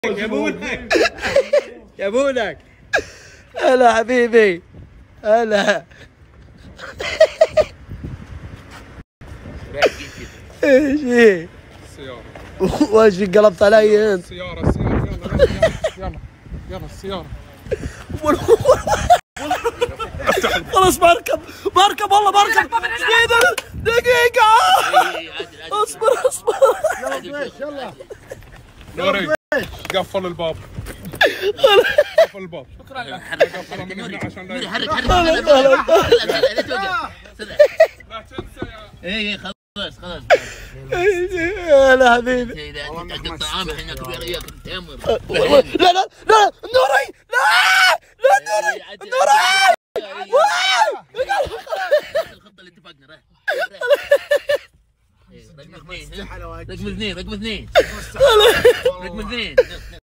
يبونك يبونك. هلا حبيبي هلا. ايش ايه؟ السيارة. وش قلبت علي انت؟ السيارة يلا يلا السيارة. خلاص بركب والله بركب. دقيقة اصبر. يلا نوري قفل الباب. قفل الباب. شكرا لك. قفل من هنا عشان لا حرك لا تنسى يا. اي خلاص هلا حبيبي. اذا انت تعدي الطعام احنا كبير اياك تامر. لا نوري نوري الخطه اللي اتفقنا راح رقم اثنين